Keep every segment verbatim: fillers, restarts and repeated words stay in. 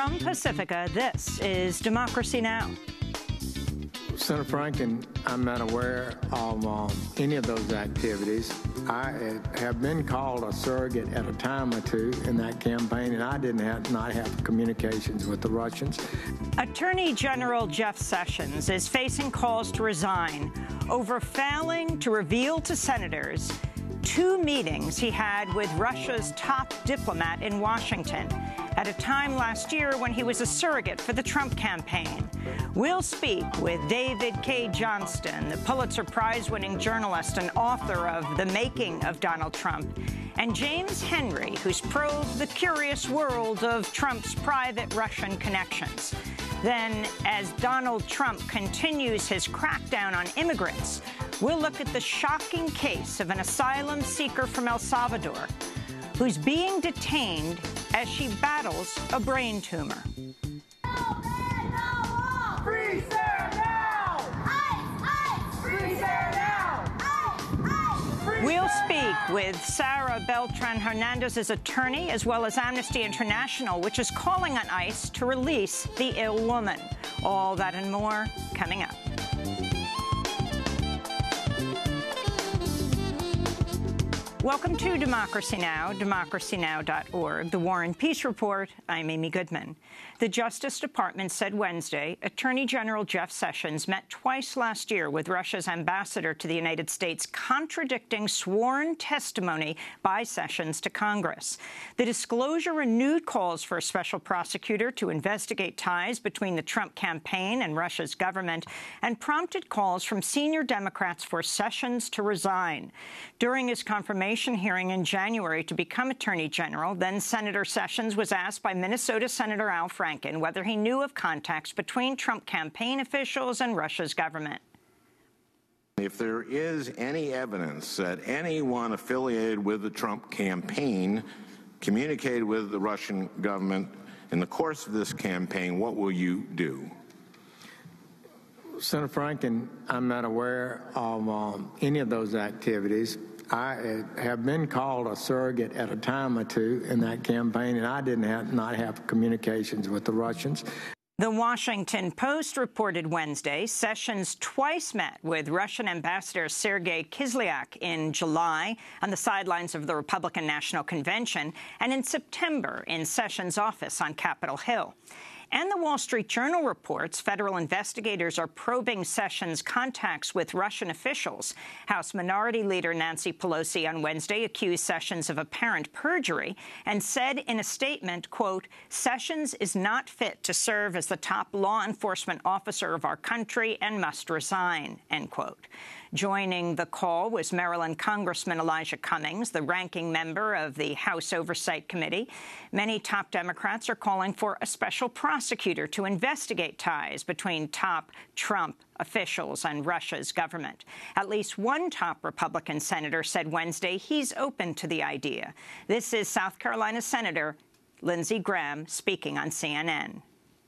From Pacifica, this is Democracy Now! Senator Franken, I'm not aware of um, any of those activities. I have been called a surrogate at a time or two in that campaign, and I didn't have not have communications with the Russians. Attorney General Jeff Sessions is facing calls to resign over failing to reveal to senators two meetings he had with Russia's top diplomat in Washington at a time last year when he was a surrogate for the Trump campaign. We'll speak with David Cay Johnston, the Pulitzer Prize-winning journalist and author of The Making of Donald Trump, and James Henry, who's probed the curious world of Trump's private Russian connections. Then, as Donald Trump continues his crackdown on immigrants, we'll look at the shocking case of an asylum seeker from El Salvador who's being detained as she battles a brain tumor. Freeze there now! Ice! Ice! Freeze there now! Ice! Ice! Freeze We'll there speak now! with Sarah Beltran-Hernandez's attorney, as well as Amnesty International, which is calling on ICE to release the ill woman. All that and more coming up. Welcome to Democracy Now!, democracy now dot org, the War and Peace Report. I'm Amy Goodman. The Justice Department said Wednesday Attorney General Jeff Sessions met twice last year with Russia's ambassador to the United States, contradicting sworn testimony by Sessions to Congress. The disclosure renewed calls for a special prosecutor to investigate ties between the Trump campaign and Russia's government and prompted calls from senior Democrats for Sessions to resign. During his confirmation hearing in January to become Attorney General, then Senator Sessions was asked by Minnesota Senator Al Franken whether he knew of contacts between Trump campaign officials and Russia's government. If there is any evidence that anyone affiliated with the Trump campaign communicated with the Russian government in the course of this campaign, what will you do? Senator Franken, I'm not aware of um, any of those activities. I have been called a surrogate at a time or two in that campaign, and I didn't have, not have communications with the Russians. The Washington Post reported Wednesday Sessions twice met with Russian Ambassador Sergei Kislyak in July on the sidelines of the Republican National Convention and in September in Sessions' office on Capitol Hill. And the Wall Street Journal reports federal investigators are probing Sessions' contacts with Russian officials. House Minority Leader Nancy Pelosi on Wednesday accused Sessions of apparent perjury and said in a statement, quote, "Sessions is not fit to serve as the top law enforcement officer of our country and must resign," end quote. Joining the call was Maryland Congressman Elijah Cummings, the ranking member of the House Oversight Committee. Many top Democrats are calling for a special prosecutor to investigate ties between top Trump officials and Russia's government. At least one top Republican senator said Wednesday he's open to the idea. This is South Carolina Senator Lindsey Graham speaking on C N N.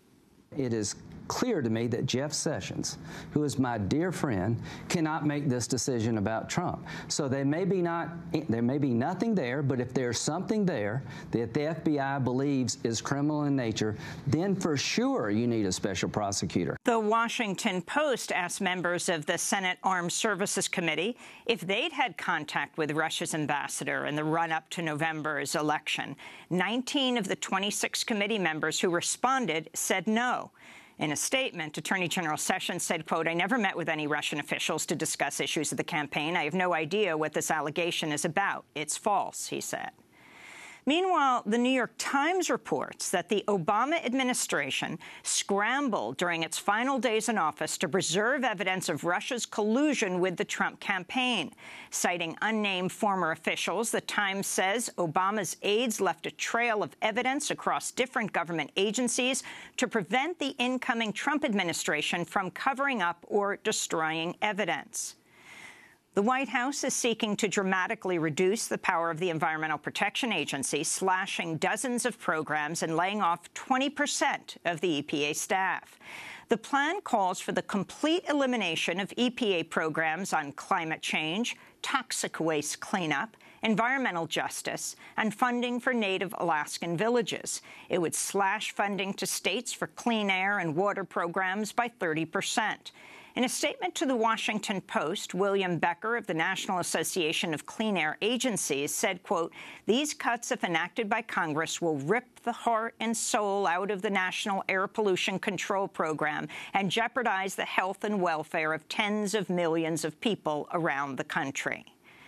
It is clear to me that Jeff Sessions, who is my dear friend, cannot make this decision about Trump. So there may be not, there may be nothing there, but if there's something there that the F B I believes is criminal in nature, then for sure you need a special prosecutor. The Washington Post asked members of the Senate Armed Services Committee if they'd had contact with Russia's ambassador in the run-up to November's election. nineteen of the twenty-six committee members who responded said no. In a statement, Attorney General Sessions said, quote, "I never met with any Russian officials to discuss issues of the campaign. I have no idea what this allegation is about. It's false," he said. Meanwhile, the New York Times reports that the Obama administration scrambled during its final days in office to preserve evidence of Russia's collusion with the Trump campaign. Citing unnamed former officials, the Times says Obama's aides left a trail of evidence across different government agencies to prevent the incoming Trump administration from covering up or destroying evidence. The White House is seeking to dramatically reduce the power of the Environmental Protection Agency, slashing dozens of programs and laying off twenty percent of the E P A staff. The plan calls for the complete elimination of E P A programs on climate change, toxic waste cleanup, environmental justice, and funding for native Alaskan villages. It would slash funding to states for clean air and water programs by thirty percent. In a statement to the Washington Post, William Becker of the National Association of Clean Air Agencies said, quote, "These cuts, if enacted by Congress, will rip the heart and soul out of the National Air Pollution Control Program and jeopardize the health and welfare of tens of millions of people around the country."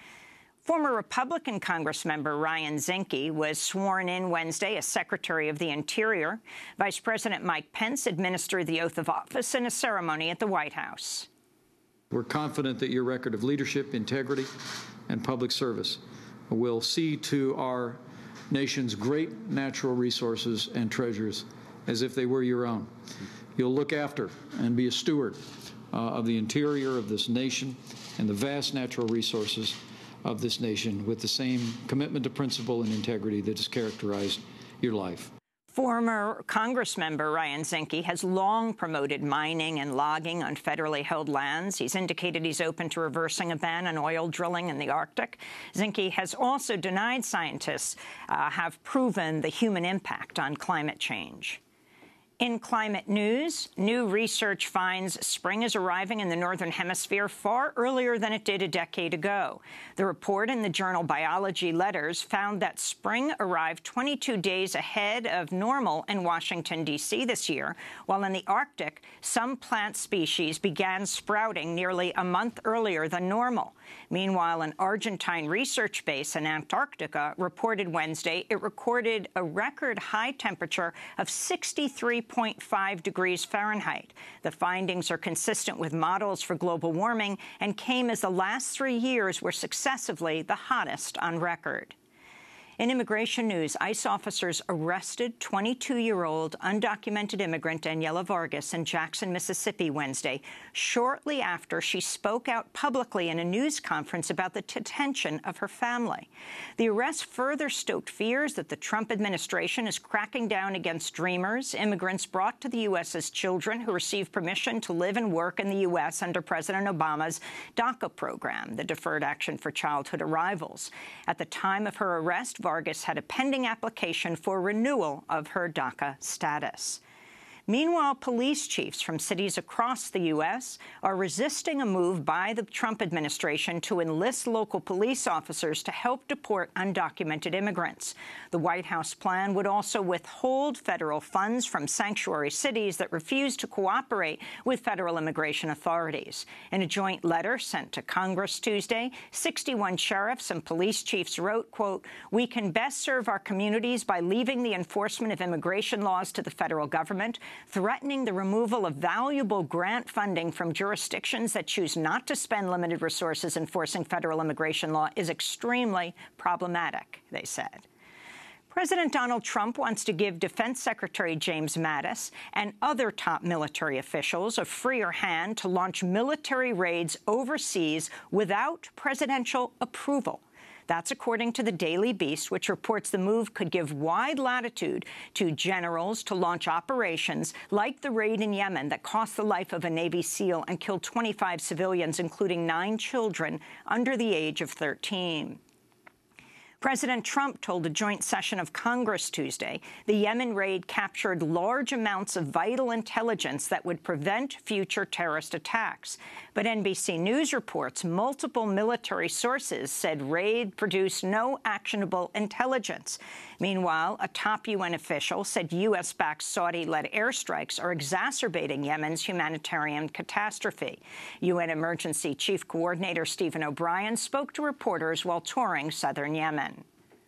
Former Republican Congressmember Ryan Zinke was sworn in Wednesday as Secretary of the Interior. Vice President Mike Pence administered the oath of office in a ceremony at the White House. We're confident that your record of leadership, integrity, and public service will see to our nation's great natural resources and treasures as if they were your own. You'll look after and be a steward uh, of the interior of this nation and the vast natural resources of this nation with the same commitment to principle and integrity that has characterized your life. Former Congressmember Ryan Zinke has long promoted mining and logging on federally held lands. He's indicated he's open to reversing a ban on oil drilling in the Arctic. Zinke has also denied scientists uh, have proven the human impact on climate change. In climate news, new research finds spring is arriving in the Northern Hemisphere far earlier than it did a decade ago. The report in the journal Biology Letters found that spring arrived twenty-two days ahead of normal in Washington, D C this year, while in the Arctic, some plant species began sprouting nearly a month earlier than normal. Meanwhile, an Argentine research base in Antarctica reported Wednesday it recorded a record high temperature of sixty-three point five degrees Fahrenheit. The findings are consistent with models for global warming and came as the last three years were successively the hottest on record. In immigration news, ICE officers arrested twenty-two-year-old undocumented immigrant Daniela Vargas in Jackson, Mississippi Wednesday, shortly after she spoke out publicly in a news conference about the detention of her family. The arrest further stoked fears that the Trump administration is cracking down against dreamers, immigrants brought to the U S as children who receive permission to live and work in the U S under President Obama's DACA program, the Deferred Action for Childhood Arrivals. At the time of her arrest, Vargas had a pending application for renewal of her DACA status. Meanwhile, police chiefs from cities across the U S are resisting a move by the Trump administration to enlist local police officers to help deport undocumented immigrants. The White House plan would also withhold federal funds from sanctuary cities that refuse to cooperate with federal immigration authorities. In a joint letter sent to Congress Tuesday, sixty-one sheriffs and police chiefs wrote, quote, "We can best serve our communities by leaving the enforcement of immigration laws to the federal government. Threatening the removal of valuable grant funding from jurisdictions that choose not to spend limited resources enforcing federal immigration law is extremely problematic," they said. President Donald Trump wants to give Defense Secretary James Mattis and other top military officials a freer hand to launch military raids overseas without presidential approval. That's according to the Daily Beast, which reports the move could give wide latitude to generals to launch operations like the raid in Yemen that cost the life of a Navy SEAL and killed twenty-five civilians, including nine children under the age of thirteen. President Trump told a joint session of Congress Tuesday the Yemen raid captured large amounts of vital intelligence that would prevent future terrorist attacks. But N B C News reports multiple military sources said raid produced no actionable intelligence. Meanwhile, a top U N official said U S-backed Saudi-led airstrikes are exacerbating Yemen's humanitarian catastrophe. U N Emergency Chief Coordinator Stephen O'Brien spoke to reporters while touring southern Yemen.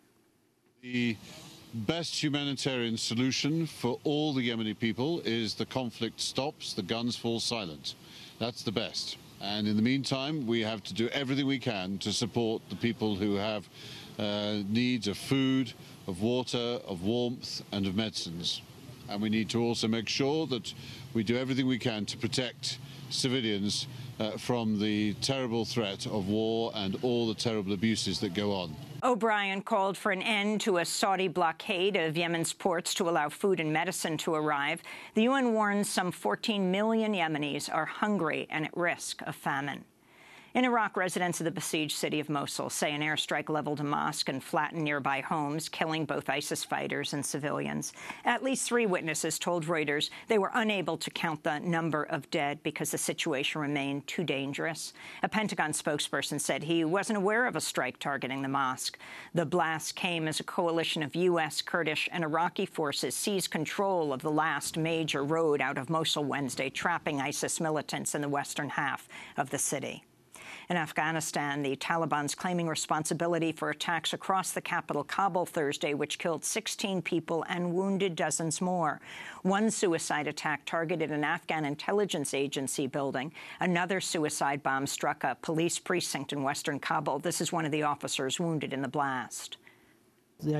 The best humanitarian solution for all the Yemeni people is the conflict stops, the guns fall silent. That's the best. And in the meantime, we have to do everything we can to support the people who have uh, needs of food, of water, of warmth, and of medicines. And we need to also make sure that we do everything we can to protect civilians uh, from the terrible threat of war and all the terrible abuses that go on. O'Brien called for an end to a Saudi blockade of Yemen's ports to allow food and medicine to arrive. The U N warns some fourteen million Yemenis are hungry and at risk of famine. In Iraq, residents of the besieged city of Mosul say an airstrike leveled a mosque and flattened nearby homes, killing both ISIS fighters and civilians. At least three witnesses told Reuters they were unable to count the number of dead because the situation remained too dangerous. A Pentagon spokesperson said he wasn't aware of a strike targeting the mosque. The blast came as a coalition of U S, Kurdish, and Iraqi forces seized control of the last major road out of Mosul Wednesday, trapping ISIS militants in the western half of the city. In Afghanistan, the Taliban's claiming responsibility for attacks across the capital, Kabul, Thursday, which killed sixteen people and wounded dozens more. One suicide attack targeted an Afghan intelligence agency building. Another suicide bomb struck a police precinct in western Kabul. This is one of the officers wounded in the blast. I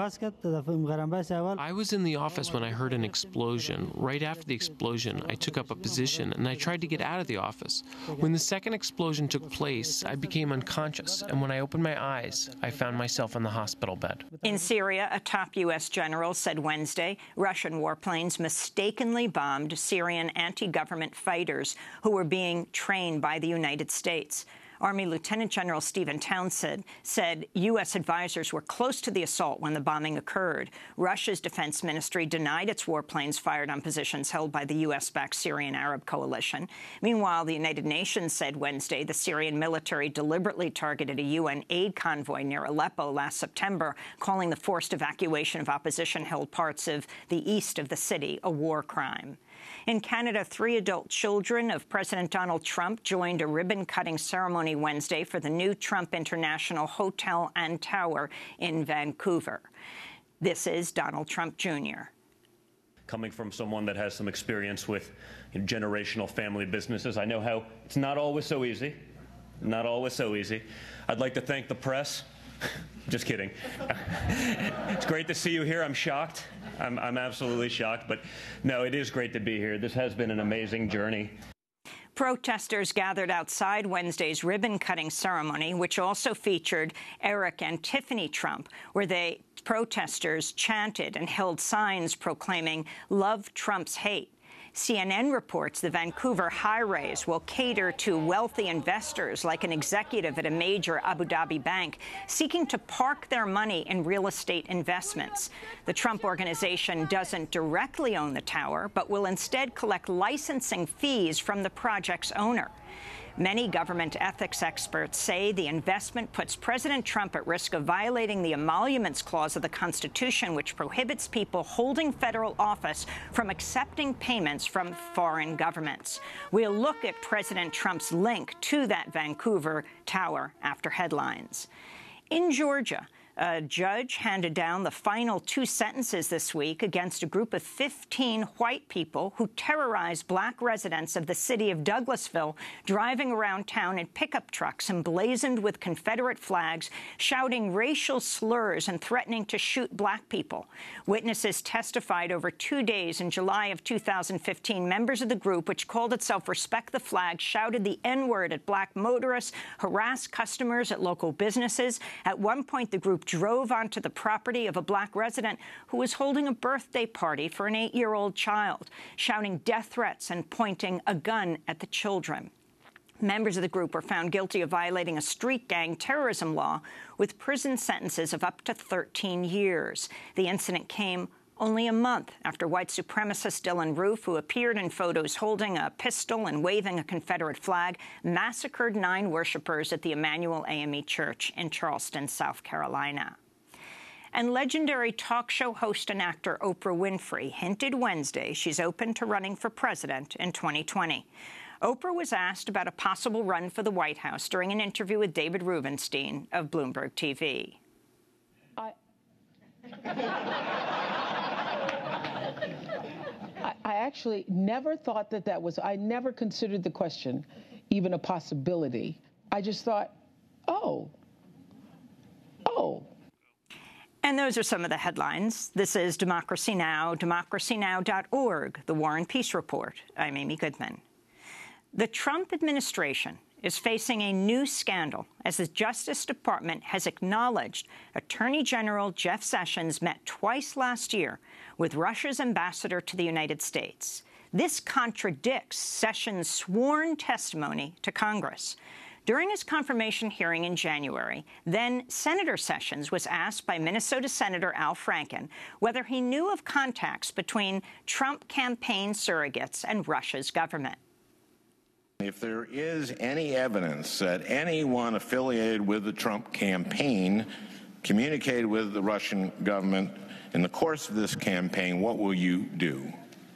was in the office when I heard an explosion. Right after the explosion, I took up a position and I tried to get out of the office. When the second explosion took place, I became unconscious, and when I opened my eyes, I found myself in the hospital bed. In Syria, a top U S general said Wednesday Russian warplanes mistakenly bombed Syrian anti-government fighters who were being trained by the United States. Army Lieutenant General Stephen Townsend said U S advisors were close to the assault when the bombing occurred. Russia's defense ministry denied its warplanes fired on positions held by the U S-backed Syrian Arab coalition. Meanwhile, the United Nations said Wednesday the Syrian military deliberately targeted a U N aid convoy near Aleppo last September, calling the forced evacuation of opposition-held parts of the east of the city a war crime. In Canada, three adult children of President Donald Trump joined a ribbon-cutting ceremony Wednesday for the new Trump International Hotel and Tower in Vancouver. This is Donald Trump Junior Coming from someone that has some experience with you know, generational family businesses, I know how it's not always so easy. Not always so easy. I'd like to thank the press. Just kidding. It's great to see you here. I'm shocked. I'm, I'm absolutely shocked. But no, it is great to be here. This has been an amazing journey. Protesters gathered outside Wednesday's ribbon-cutting ceremony, which also featured Eric and Tiffany Trump, where they protesters chanted and held signs proclaiming "Love Trump's hate." C N N reports the Vancouver high-rise will cater to wealthy investors like an executive at a major Abu Dhabi bank seeking to park their money in real estate investments. The Trump Organization doesn't directly own the tower, but will instead collect licensing fees from the project's owner. Many government ethics experts say the investment puts President Trump at risk of violating the Emoluments Clause of the Constitution, which prohibits people holding federal office from accepting payments from foreign governments. We'll look at President Trump's link to that Vancouver tower after headlines. In Georgia, a judge handed down the final two sentences this week against a group of fifteen white people who terrorized black residents of the city of Douglasville, driving around town in pickup trucks emblazoned with Confederate flags, shouting racial slurs and threatening to shoot black people. Witnesses testified over two days in July of two thousand fifteen. Members of the group, which called itself Respect the Flag, shouted the N-word at black motorists, harassed customers at local businesses. At one point, the group drove onto the property of a black resident who was holding a birthday party for an eight-year-old child, shouting death threats and pointing a gun at the children. Members of the group were found guilty of violating a street gang terrorism law with prison sentences of up to thirteen years. The incident came only a month after white supremacist Dylan Roof, who appeared in photos holding a pistol and waving a Confederate flag, massacred nine worshipers at the Emmanuel A M E Church in Charleston, South Carolina. And legendary talk show host and actor Oprah Winfrey hinted Wednesday she's open to running for president in twenty twenty. Oprah was asked about a possible run for the White House during an interview with David Rubenstein of Bloomberg T V. I I actually never thought that that was, I never considered the question even a possibility. I just thought, oh, oh. And those are some of the headlines. This is Democracy Now!, democracy now dot org, The War and Peace Report. I'm Amy Goodman. The Trump administration is facing a new scandal as the Justice Department has acknowledged Attorney General Jeff Sessions met twice last year with Russia's ambassador to the United States. This contradicts Sessions' sworn testimony to Congress. During his confirmation hearing in January, then Senator Sessions was asked by Minnesota Senator Al Franken whether he knew of contacts between Trump campaign surrogates and Russia's government. If there is any evidence that anyone affiliated with the Trump campaign communicated with the Russian government in the course of this campaign, what will you do?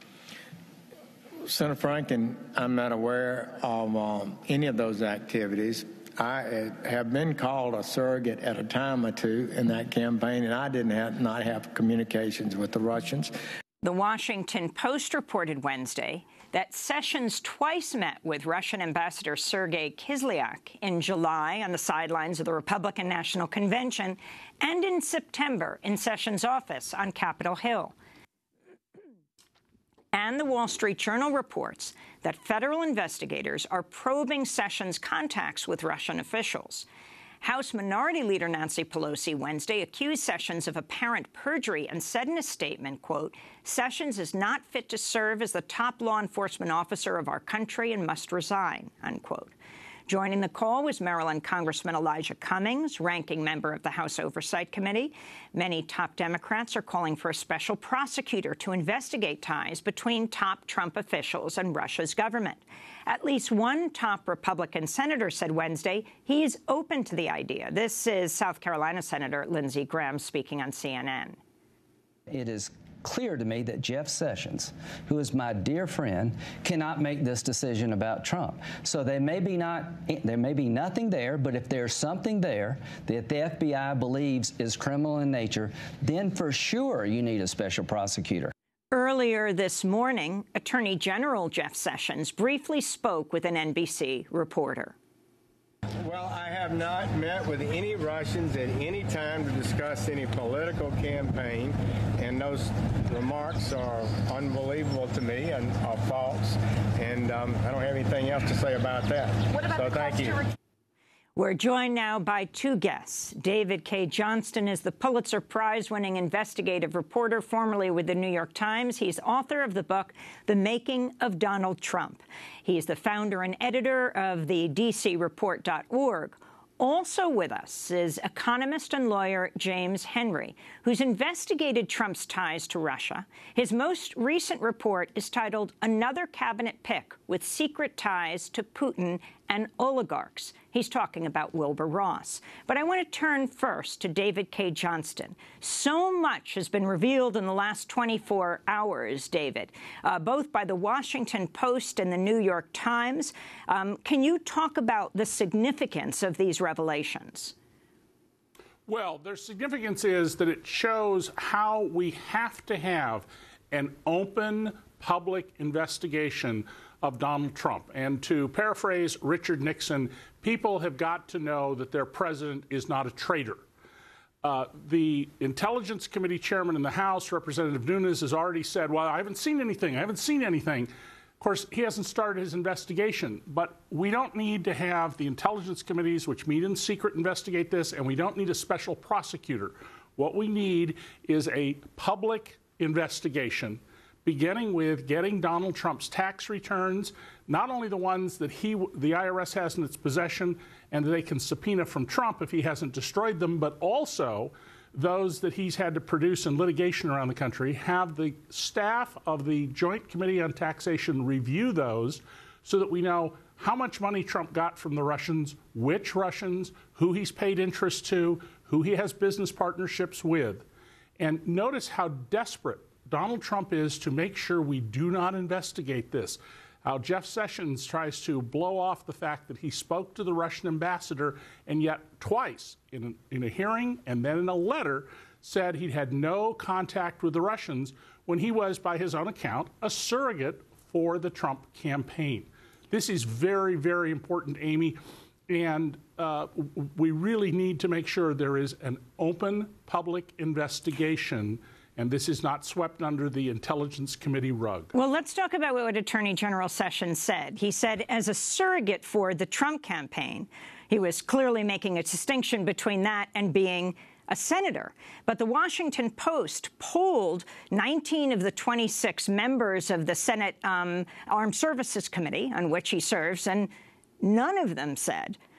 Senator Franken, I'm not aware of um, any of those activities. I uh, have been called a surrogate at a time or two in that campaign, and I didn't have, not have communications with the Russians. The Washington Post reported Wednesday that Sessions twice met with Russian Ambassador Sergei Kislyak in July on the sidelines of the Republican National Convention and in September in Sessions' office on Capitol Hill. And the Wall Street Journal reports that federal investigators are probing Sessions' contacts with Russian officials. House Minority Leader Nancy Pelosi Wednesday accused Sessions of apparent perjury and said in a statement, quote, "Sessions is not fit to serve as the top law enforcement officer of our country and must resign," unquote. Joining the call was Maryland Congressman Elijah Cummings, ranking member of the House Oversight Committee. Many top Democrats are calling for a special prosecutor to investigate ties between top Trump officials and Russia's government. At least one top Republican senator said Wednesday he is open to the idea. This is South Carolina Senator Lindsey Graham speaking on C N N. It is clear to me that Jeff Sessions, who is my dear friend, cannot make this decision about Trump. So there may be not, there may be nothing there, but if there's something there that the F B I believes is criminal in nature, then for sure you need a special prosecutor. Earlier this morning, Attorney General Jeff Sessions briefly spoke with an N B C reporter. Well, I have not met with any Russians at any time to discuss any political campaign, and those remarks are unbelievable to me and are false, and um, I don't have anything else to say about that. What about so the thank you. We're joined now by two guests. David Cay Johnston is the Pulitzer Prize-winning investigative reporter, formerly with the New York Times. He's author of the book, The Making of Donald Trump. He's the founder and editor of the D C report dot org. Also with us is economist and lawyer James Henry, who's investigated Trump's ties to Russia. His most recent report is titled Another Cabinet Pick with Secret Ties to Putin and Oligarchs. He's talking about Wilbur Ross. But I want to turn first to David Cay Johnston. So much has been revealed in the last twenty-four hours, David, uh, both by the Washington Post and the New York Times. Um, can you talk about the significance of these revelations? Well, their significance is that it shows how we have to have an open public investigation of Donald Trump. And to paraphrase Richard Nixon, people have got to know that their president is not a traitor. Uh, the Intelligence Committee chairman in the House, Representative Nunes, has already said, well, I haven't seen anything. I haven't seen anything. Of course, he hasn't started his investigation, but we don't need to have the intelligence committees, which meet in secret, investigate this, and we don't need a special prosecutor. What we need is a public investigation, beginning with getting Donald Trump's tax returns, not only the ones that he, the I R S has in its possession and that they can subpoena from Trump if he hasn't destroyed them, but also those that he's had to produce in litigation around the country, have the staff of the Joint Committee on Taxation review those so that we know how much money Trump got from the Russians, which Russians, who he's paid interest to, who he has business partnerships with. And notice how desperate Donald Trump is to make sure we do not investigate this. How Jeff Sessions tries to blow off the fact that he spoke to the Russian ambassador and yet twice in a, in a hearing and then in a letter said he'd had no contact with the Russians when he was, by his own account, a surrogate for the Trump campaign. This is very, very important, Amy, and uh, we really need to make sure there is an open public investigation, and this is not swept under the Intelligence Committee rug. Well, let's talk about what Attorney General Sessions said. He said, as a surrogate for the Trump campaign, he was clearly making a distinction between that and being a senator. But the Washington Post polled nineteen of the twenty-six members of the Senate um, Armed Services Committee, on which he serves, and none of them said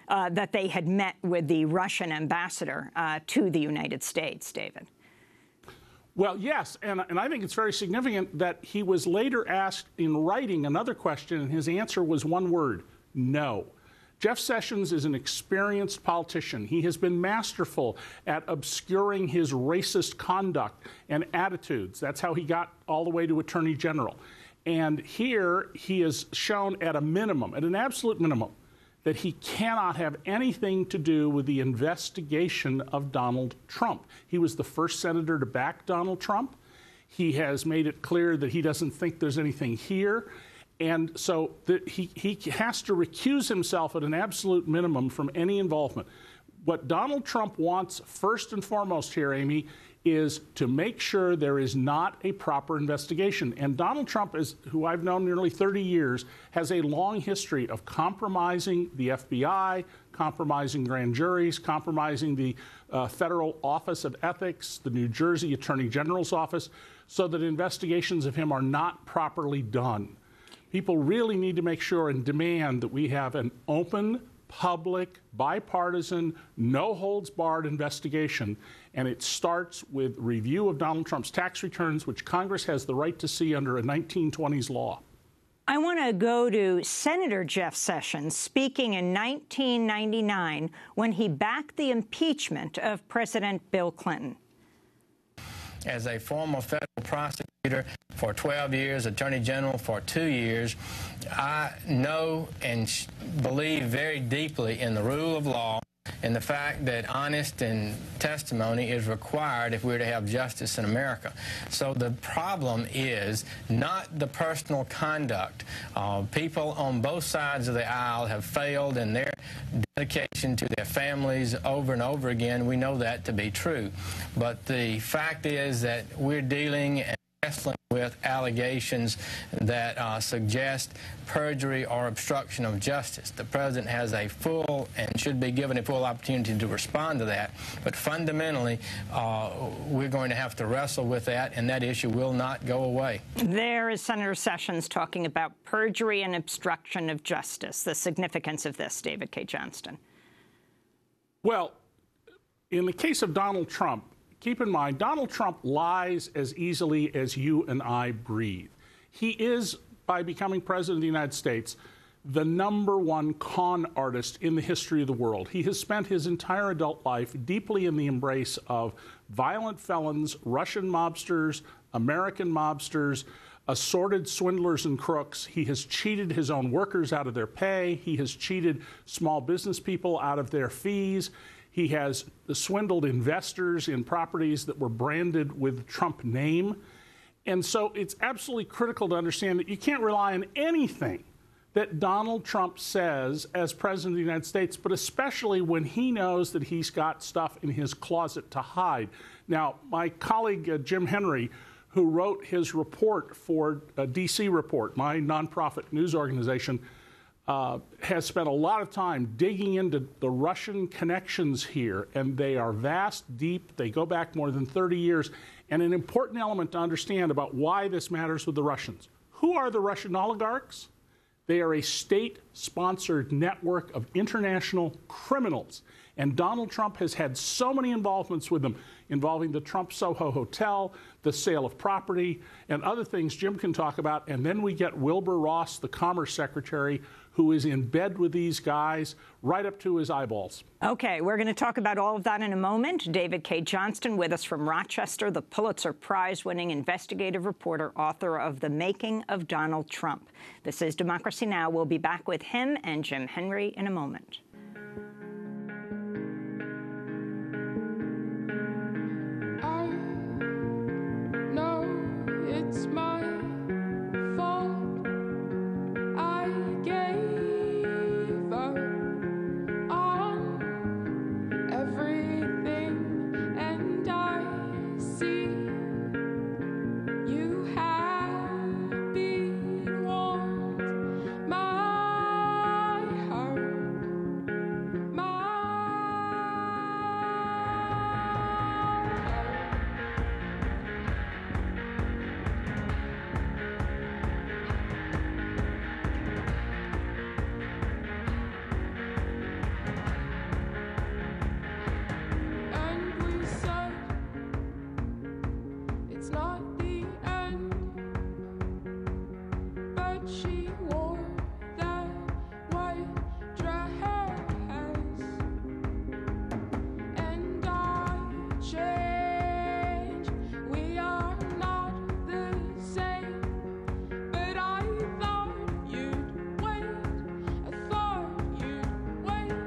uh, that they had met with the Russian ambassador uh, to the United States, David. Well, yes, and, and I think it's very significant that he was later asked in writing another question, and his answer was one word: no. Jeff Sessions is an experienced politician. He has been masterful at obscuring his racist conduct and attitudes. That's how he got all the way to Attorney General. And here he has shown at a minimum, at an absolute minimum, that he cannot have anything to do with the investigation of Donald Trump. He was the first senator to back Donald Trump. He has made it clear that he doesn't think there's anything here. And so the, he, he has to recuse himself at an absolute minimum from any involvement. What Donald Trump wants first and foremost here, Amy, is to make sure there is not a proper investigation. And Donald Trump, is, who I've known nearly thirty years, has a long history of compromising the F B I, compromising grand juries, compromising the uh, Federal Office of Ethics, the New Jersey Attorney General's office, so that investigations of him are not properly done. People really need to make sure and demand that we have an open, public, bipartisan, no-holds-barred investigation, and it starts with review of Donald Trump's tax returns, which Congress has the right to see under a nineteen twenties law. I want to go to Senator Jeff Sessions speaking in nineteen ninety-nine when he backed the impeachment of President Bill Clinton. As a former federal prosecutor for twelve years, attorney general for two years, I know and sh- believe very deeply in the rule of law and the fact that honest and testimony is required if we're to have justice in America. So the problem is not the personal conduct. Uh, people on both sides of the aisle have failed in their dedication to their families over and over again. We know that to be true. But the fact is that we're dealing and wrestling with allegations that uh, suggest perjury or obstruction of justice. The president has a full and should be given a full opportunity to respond to that. But fundamentally, uh, we're going to have to wrestle with that, and that issue will not go away. There is Senator Sessions talking about perjury and obstruction of justice. The significance of this, David Cay Johnston. Well, in the case of Donald Trump, keep in mind, Donald Trump lies as easily as you and I breathe. He is, by becoming president of the United States, the number one con artist in the history of the world. He has spent his entire adult life deeply in the embrace of violent felons, Russian mobsters, American mobsters, assorted swindlers and crooks. He has cheated his own workers out of their pay. He has cheated small business people out of their fees. He has swindled investors in properties that were branded with the Trump name. And so it's absolutely critical to understand that you can't rely on anything that Donald Trump says as president of the United States, but especially when he knows that he's got stuff in his closet to hide. Now, my colleague uh, Jim Henry, who wrote his report for uh, D C Report, my nonprofit news organization, Uh, has spent a lot of time digging into the Russian connections here, and they are vast, deep. They go back more than thirty years. And an important element to understand about why this matters with the Russians. Who are the Russian oligarchs? They are a state-sponsored network of international criminals. And Donald Trump has had so many involvements with them, involving the Trump Soho Hotel, the sale of property, and other things Jim can talk about. And then we get Wilbur Ross, the Commerce Secretary, who is in bed with these guys right up to his eyeballs. Okay, we're going to talk about all of that in a moment. David Cay Johnston with us from Rochester, the Pulitzer Prize-winning investigative reporter, author of The Making of Donald Trump. This is Democracy Now! We'll be back with him and Jim Henry in a moment. It's my fault. I gave up on everything, and I see you have been warned. My heart night she wore that white dress, and I changed. We are not the same, but I thought you'd wait. I thought you'd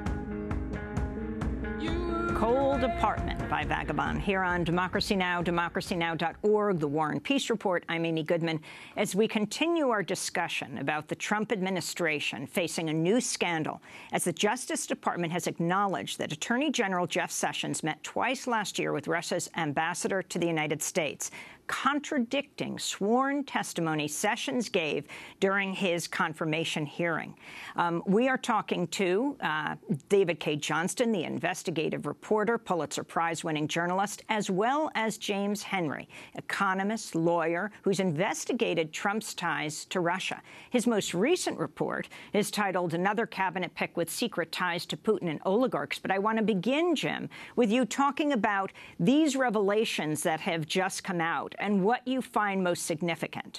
wait. You Cold Apartment by Vagabond here on Democracy Now!, democracy now dot org, The War and Peace Report. I'm Amy Goodman. As we continue our discussion about the Trump administration facing a new scandal, as the Justice Department has acknowledged that Attorney General Jeff Sessions met twice last year with Russia's ambassador to the United States, contradicting sworn testimony Sessions gave during his confirmation hearing. Um, we are talking to uh, David Cay Johnston, the investigative reporter, Pulitzer Prize-winning journalist, as well as James Henry, economist, lawyer, who's investigated Trump's ties to Russia. His most recent report is titled Another Cabinet Pick with Secret Ties to Putin and Oligarchs. But I want to begin, Jim, with you talking about these revelations that have just come out and what you find most significant.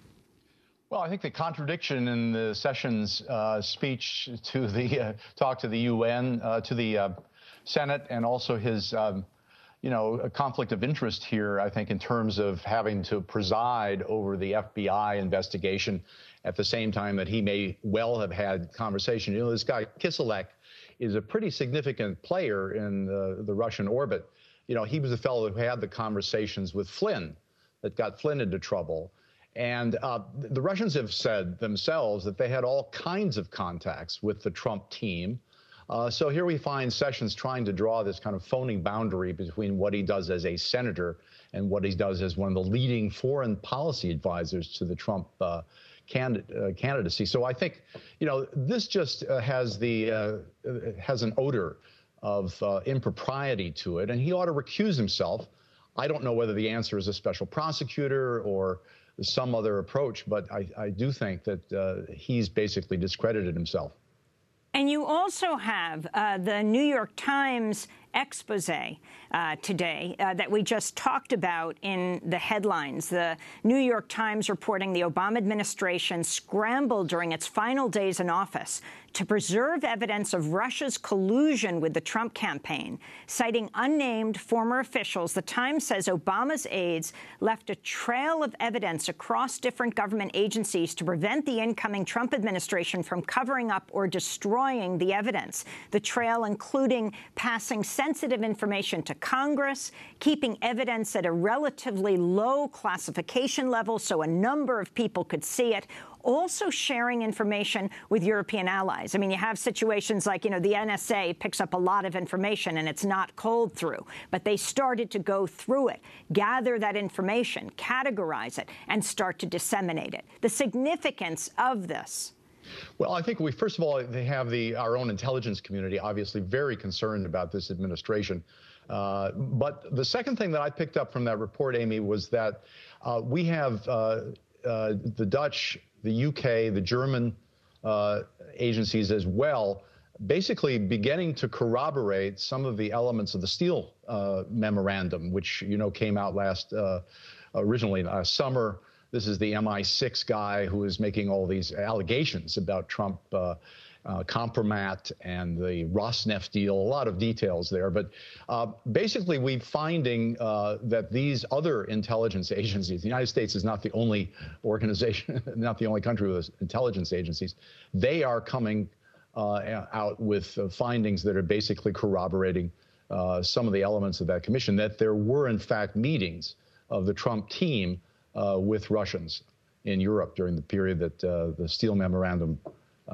Well, I think the contradiction in the Sessions uh, speech to the uh, talk to the U N, uh, to the uh, Senate, and also his, um, you know, a conflict of interest here, I think, in terms of having to preside over the F B I investigation at the same time that he may well have had conversation. You know, this guy Kiselak is a pretty significant player in the, the Russian orbit. You know, he was the fellow who had the conversations with Flynn that got Flynn into trouble. And uh, the Russians have said themselves that they had all kinds of contacts with the Trump team. Uh, so here we find Sessions trying to draw this kind of phony boundary between what he does as a senator and what he does as one of the leading foreign policy advisors to the Trump uh, candid uh, candidacy. So I think, you know, this just uh, has the uh, has an odor of uh, impropriety to it, and he ought to recuse himself. I don't know whether the answer is a special prosecutor or some other approach, but I, I do think that uh, he's basically discredited himself. And you also have uh, the New York Times expose uh, today uh, that we just talked about in the headlines. The New York Times reporting the Obama administration scrambled during its final days in office to preserve evidence of Russia's collusion with the Trump campaign. Citing unnamed former officials, the Times says Obama's aides left a trail of evidence across different government agencies to prevent the incoming Trump administration from covering up or destroying the evidence. The trail including passing sensitive information to Congress, keeping evidence at a relatively low classification level so a number of people could see it, also sharing information with European allies. I mean, you have situations like, you know, the N S A picks up a lot of information and it's not culled through, but they started to go through it, gather that information, categorize it, and start to disseminate it. The significance of this. Well, I think we, first of all, they have the our own intelligence community obviously very concerned about this administration. Uh, but the second thing that I picked up from that report, Amy, was that uh, we have uh, uh, the Dutch, the U K, the German uh, agencies as well, basically beginning to corroborate some of the elements of the Steele uh, memorandum, which, you know, came out last uh, originally last summer. This is the M I six guy who is making all these allegations about Trump uh, uh, compromat and the Rosneft deal, a lot of details there. But uh, basically, we're finding uh, that these other intelligence agencies, the United States is not the only organization, not the only country with intelligence agencies, they are coming uh, out with uh, findings that are basically corroborating uh, some of the elements of that commission, that there were, in fact, meetings of the Trump team Uh, with Russians in Europe during the period that uh, the Steele memorandum uh,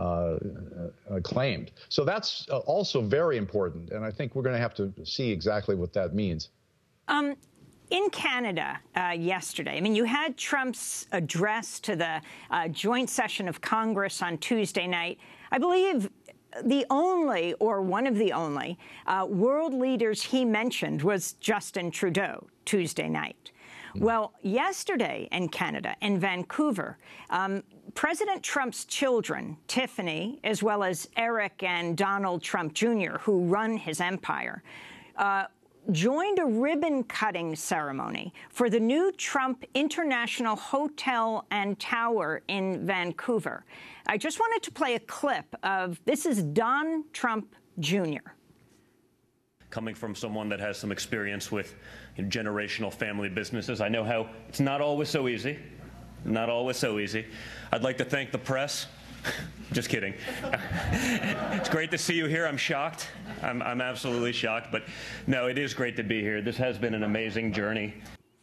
uh, claimed. So that's uh, also very important, and I think we're going to have to see exactly what that means. Um, in Canada uh, yesterday, I mean, you had Trump's address to the uh, joint session of Congress on Tuesday night. I believe the only, or one of the only, uh, world leaders he mentioned was Justin Trudeau Tuesday night. Well, yesterday in Canada, in Vancouver, um, President Trump's children, Tiffany, as well as Eric and Donald Trump Junior, who run his empire, uh, joined a ribbon-cutting ceremony for the new Trump International Hotel and Tower in Vancouver. I just wanted to play a clip of, this is Don Trump Junior Coming from someone that has some experience with you know, generational family businesses, I know how it's not always so easy. Not always so easy. I'd like to thank the press. Just kidding. It's great to see you here. I'm shocked. I'm, I'm absolutely shocked. But no, it is great to be here. This has been an amazing journey.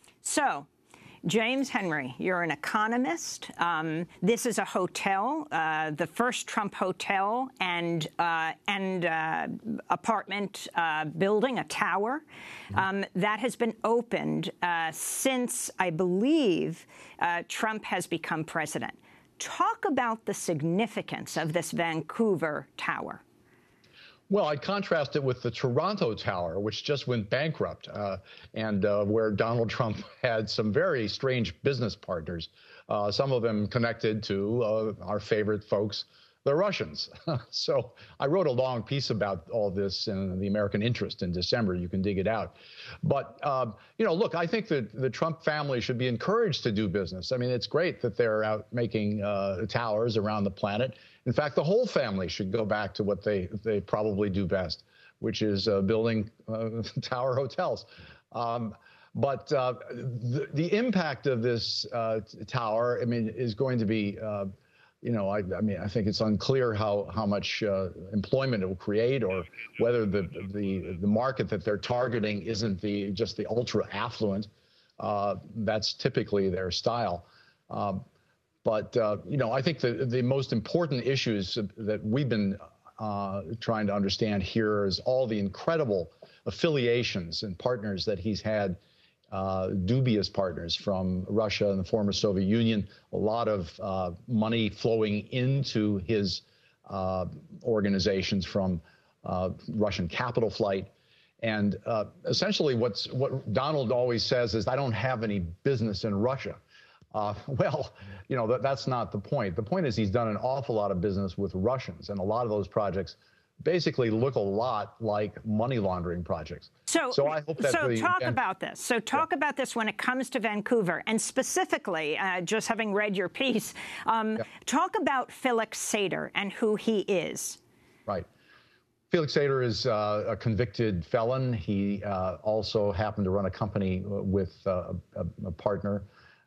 So, James Henry, you're an economist. Um, this is a hotel, uh, the first Trump hotel and uh, and uh, apartment uh, building, a tower, um, that has been opened uh, since, I believe, uh, Trump has become president. Talk about the significance of this Vancouver tower. Well, I'd contrast it with the Toronto Tower, which just went bankrupt, uh, and uh, where Donald Trump had some very strange business partners, uh, some of them connected to uh, our favorite folks, the Russians. So I wrote a long piece about all this in the American Interest in December. You can dig it out. But, uh, you know, look, I think that the Trump family should be encouraged to do business. I mean, it's great that they're out making uh, towers around the planet. In fact, the whole family should go back to what they, they probably do best, which is uh, building uh, tower hotels. Um, but uh, the, the impact of this uh, tower, I mean, is going to be, uh, you know, I, I mean, I think it's unclear how, how much uh, employment it will create, or whether the, the, the market that they're targeting isn't the, just the ultra affluent. Uh, that's typically their style. Um, But, uh, you know, I think the, the most important issues that we've been uh, trying to understand here is all the incredible affiliations and partners that he's had, uh, dubious partners from Russia and the former Soviet Union, a lot of uh, money flowing into his uh, organizations from uh, Russian capital flight. And uh, essentially what's, what Donald always says is, I don't have any business in Russia. Uh, well, you know, that, that's not the point. The point is he's done an awful lot of business with Russians, and a lot of those projects basically look a lot like money laundering projects. So, so I hope that so the, talk and, about this. So talk yeah. about this when it comes to Vancouver, and specifically, uh, just having read your piece, um, yeah. talk about Felix Sater and who he is. Right. Felix Sater is uh, a convicted felon. He uh, also happened to run a company with uh, a, a partner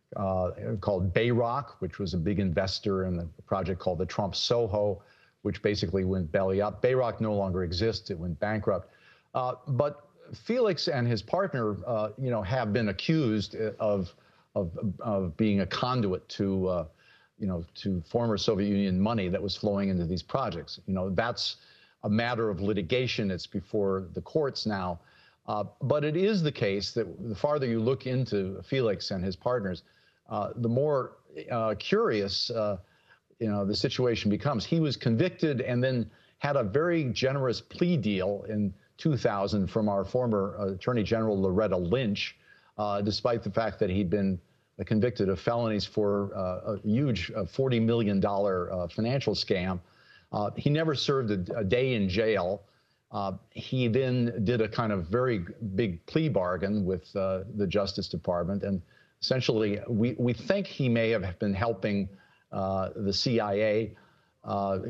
Uh, called Bayrock, which was a big investor in the project called the Trump Soho, which basically went belly up. Bayrock no longer exists. It went bankrupt. Uh, but Felix and his partner, uh, you know, have been accused of, of, of being a conduit to, uh, you know, to former Soviet Union money that was flowing into these projects. You know, that's a matter of litigation. It's before the courts now. Uh, but it is the case that the farther you look into Felix and his partners, Uh, the more uh, curious, uh, you know, the situation becomes. He was convicted and then had a very generous plea deal in two thousand from our former Attorney General Loretta Lynch, uh, despite the fact that he'd been convicted of felonies for uh, a huge uh, forty million dollars uh, financial scam. Uh, he never served a, a day in jail. Uh, he then did a kind of very big plea bargain with uh, the Justice Department, and essentially, we, we think he may have been helping uh, the C I A uh,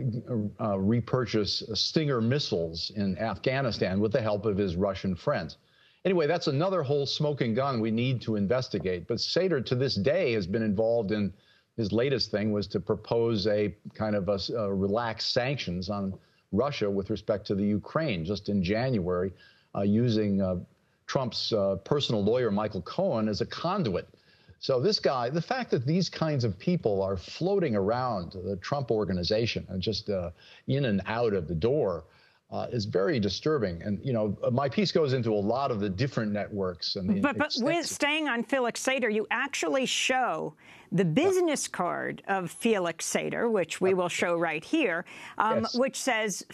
uh, repurchase Stinger missiles in Afghanistan with the help of his Russian friends. Anyway, that's another whole smoking gun we need to investigate. But Sater, to this day, has been involved in his latest thing was to propose a kind of a, a relaxed sanctions on Russia with respect to the Ukraine just in January, uh, using uh, Trump's uh, personal lawyer, Michael Cohen, as a conduit. So this guy, the fact that these kinds of people are floating around the Trump organization and just uh, in and out of the door uh, is very disturbing. And, you know, my piece goes into a lot of the different networks. And the but but with staying on Felix Sater, you actually show the business yeah. card of Felix Sater, which we will show right here, um, yes. which says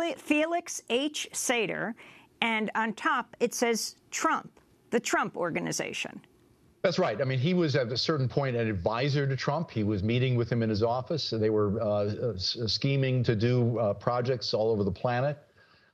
Felix H. Sater, and on top it says Trump, the Trump Organization. That's right. I mean, he was at a certain point an advisor to Trump. He was meeting with him in his office. They were uh, scheming to do uh, projects all over the planet.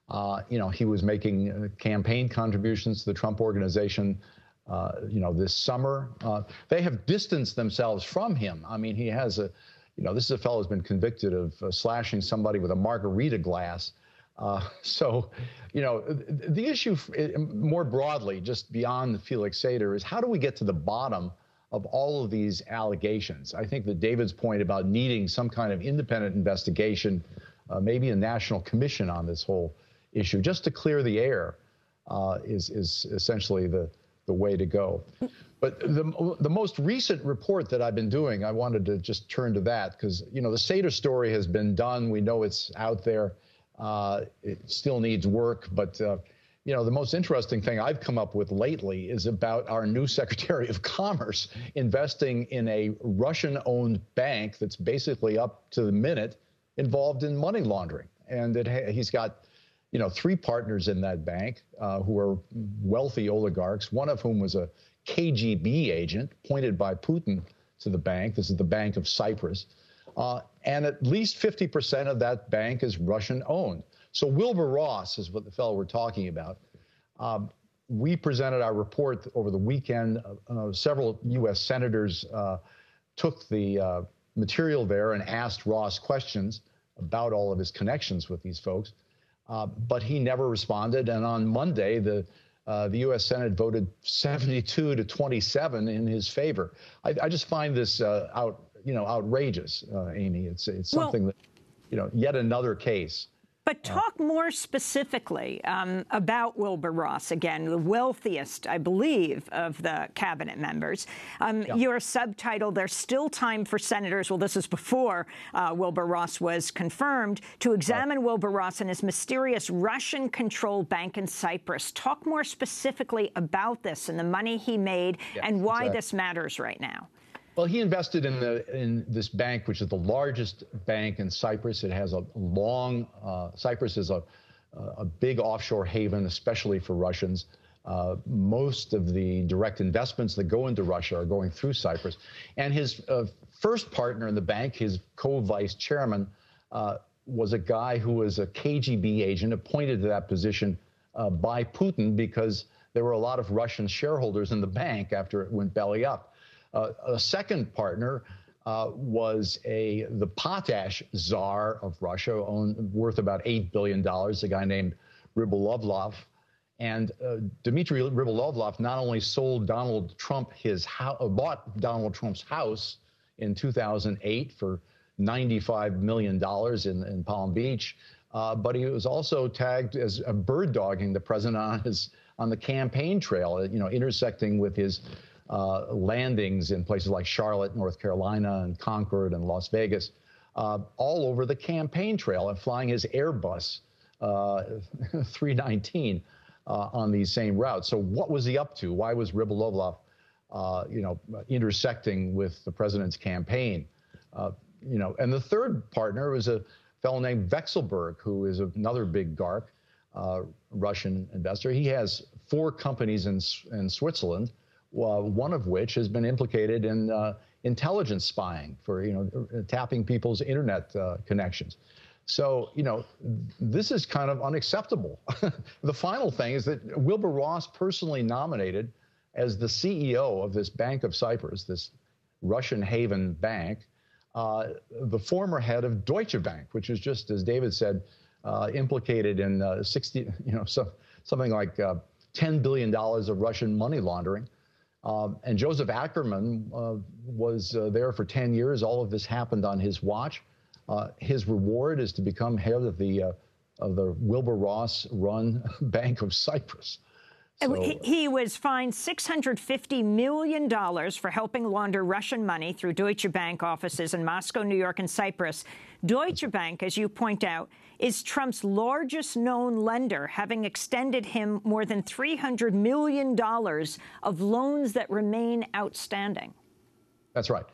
Uh, you know, he was making uh, campaign contributions to the Trump Organization, uh, you know, this summer. Uh, they have distanced themselves from him. I mean, he has a, you know, this is a fellow who's been convicted of uh, slashing somebody with a margarita glass. Uh, so, you know, the issue more broadly, just beyond Felix Sater, is how do we get to the bottom of all of these allegations? I think that David's point about needing some kind of independent investigation, uh, maybe a national commission on this whole issue, just to clear the air, uh, is, is essentially the, the way to go. But the, the most recent report that I've been doing, I wanted to just turn to that because, you know, the Sater story has been done. We know it's out there. Uh, it still needs work. But, uh, you know, the most interesting thing I've come up with lately is about our new Secretary of Commerce investing in a Russian-owned bank that's basically up to the minute involved in money laundering. And it, he's got, you know, three partners in that bank uh, who are wealthy oligarchs, one of whom was a K G B agent appointed by Putin to the bank. This is the Bank of Cyprus. Uh, and at least fifty percent of that bank is Russian-owned. So Wilbur Ross is what the fellow we're talking about. Um, we presented our report over the weekend. Uh, several U S senators uh, took the uh, material there and asked Ross questions about all of his connections with these folks. Uh, but he never responded. And on Monday, the uh, the U S Senate voted seventy-two to twenty-seven in his favor. I, I just find this uh, out, you know, outrageous, uh, Amy. It's it's something well, that, you know, yet another case. But talk more specifically um, about Wilbur Ross, again, the wealthiest, I believe, of the cabinet members. Um, yeah. Your subtitle, there's still time for senators, well, this is before uh, Wilbur Ross was confirmed, to examine right. Wilbur Ross and his mysterious Russian-controlled bank in Cyprus. Talk more specifically about this and the money he made yeah, and why exactly. this matters right now. Well, he invested in the in this bank, which is the largest bank in Cyprus. It has a long uh, Cyprus is a a big offshore haven, especially for Russians. Uh, most of the direct investments that go into Russia are going through Cyprus. And his uh, first partner in the bank, his co-vice chairman, uh, was a guy who was a K G B agent appointed to that position uh, by Putin because there were a lot of Russian shareholders in the bank after it went belly up. Uh, a second partner uh, was a the potash czar of Russia, owned, worth about eight billion dollars, a guy named Rybolovlev. And uh, Dmitry Rybolovlev not only sold Donald Trump his house, bought Donald Trump's house in two thousand eight for ninety-five million dollars in, in Palm Beach, uh, but he was also tagged as a bird dogging the president on his on the campaign trail, you know, intersecting with his Uh, landings in places like Charlotte, North Carolina, and Concord and Las Vegas, uh, all over the campaign trail, and flying his Airbus uh, three nineteen uh, on these same routes. So what was he up to? Why was Rybolovlev, uh, you know, intersecting with the president's campaign? Uh, you know, and the third partner was a fellow named Vekselberg, who is another big GARP, uh, Russian investor. He has four companies in, in Switzerland. Uh, one of which has been implicated in uh, intelligence spying for, you know, tapping people's internet uh, connections. So, you know, this is kind of unacceptable. The final thing is that Wilbur Ross personally nominated as the C E O of this Bank of Cyprus, this Russian haven bank, uh, the former head of Deutsche Bank, which is just, as David said, uh, implicated in uh, sixty, you know, so, something like uh, ten billion dollars of Russian money laundering. Um, and Joseph Ackerman uh, was uh, there for ten years. All of this happened on his watch. Uh, his reward is to become head of the uh, of the Wilbur Ross-run Bank of Cyprus. So, he, he was fined six hundred fifty million dollars for helping launder Russian money through Deutsche Bank offices in Moscow, New York, and Cyprus. Deutsche Bank, as you point out, is Trump's largest known lender, having extended him more than three hundred million dollars of loans that remain outstanding. That's right.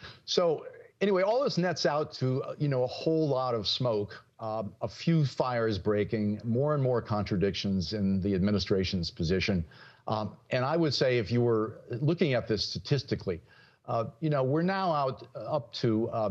So anyway, all this nets out to, you know, a whole lot of smoke, uh, a few fires breaking, more and more contradictions in the administration's position. Um, and I would say if you were looking at this statistically, uh, you know, we're now out up to um,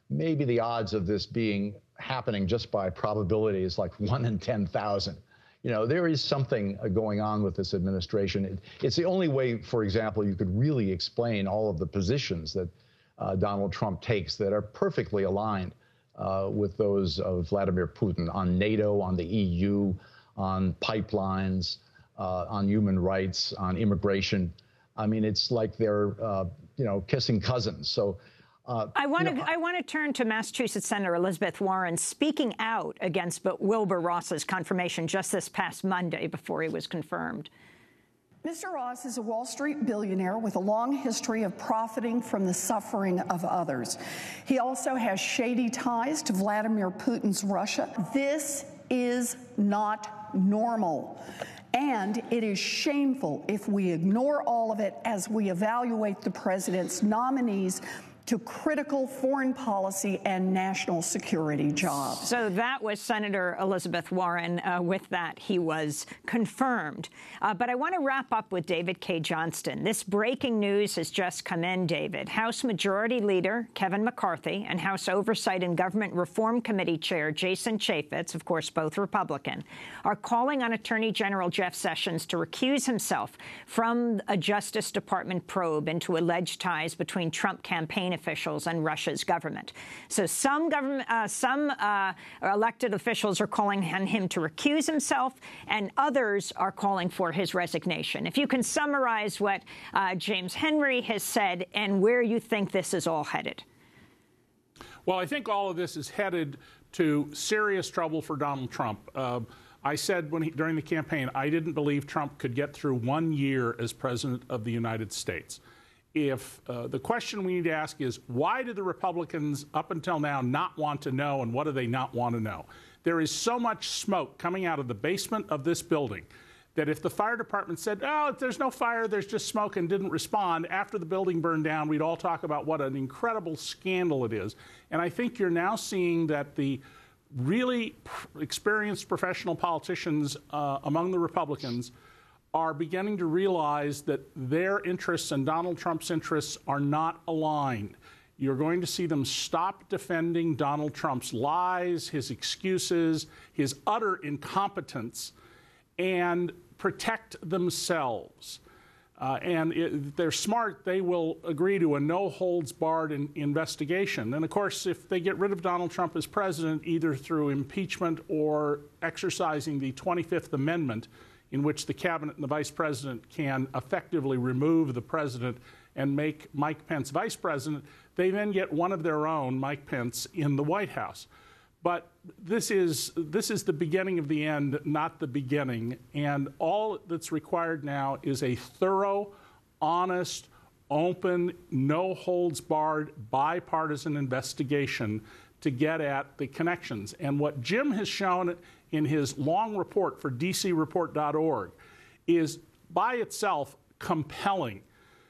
maybe the odds of this being happening just by probability is like one in ten thousand. You know, there is something going on with this administration. It, it's the only way, for example, you could really explain all of the positions that uh, Donald Trump takes that are perfectly aligned uh, with those of Vladimir Putin on NATO, on the E U, on pipelines, uh, on human rights, on immigration. I mean, it's like they're, uh, you know, kissing cousins. So. Uh, I want to you know, I want to turn to Massachusetts Senator Elizabeth Warren speaking out against Wilbur Ross's confirmation just this past Monday before he was confirmed. Mister Ross is a Wall Street billionaire with a long history of profiting from the suffering of others. He also has shady ties to Vladimir Putin's Russia. This is not normal. And it is shameful if we ignore all of it as we evaluate the president's nominees to critical foreign policy and national security jobs. So that was Senator Elizabeth Warren. Uh, with that, he was confirmed. Uh, but I want to wrap up with David Cay Johnston. This breaking news has just come in, David. House Majority Leader Kevin McCarthy and House Oversight and Government Reform Committee Chair Jason Chaffetz, of course both Republican, are calling on Attorney General Jeff Sessions to recuse himself from a Justice Department probe into alleged ties between Trump campaign officials and Russia's government. So some government, uh, some uh, elected officials are calling on him to recuse himself, and others are calling for his resignation. If you can summarize what uh, James Henry has said and where you think this is all headed. Well, I think all of this is headed to serious trouble for Donald Trump. Uh, I said when he, during the campaign, I didn't believe Trump could get through one year as president of the United States. If uh, the question we need to ask is, why do the Republicans up until now not want to know, and what do they not want to know? There is so much smoke coming out of the basement of this building that if the fire department said, oh, there's no fire, there's just smoke, and didn't respond after the building burned down, we'd all talk about what an incredible scandal it is. And I think you're now seeing that the really experienced professional politicians uh, among the Republicans are beginning to realize that their interests and Donald Trump's interests are not aligned. You're going to see them stop defending Donald Trump's lies, his excuses, his utter incompetence, and protect themselves. Uh, and if they're smart, they will agree to a no-holds-barred in investigation. And, of course, if they get rid of Donald Trump as president, either through impeachment or exercising the twenty-fifth Amendment, in which the cabinet and the vice president can effectively remove the president and make Mike Pence vice president, they then get one of their own, Mike Pence, in the White House. But this is, this is the beginning of the end, not the beginning. And all that's required now is a thorough, honest, open, no-holds-barred, bipartisan investigation to get at the connections. And what Jim has shown in his long report for D C report dot org is by itself compelling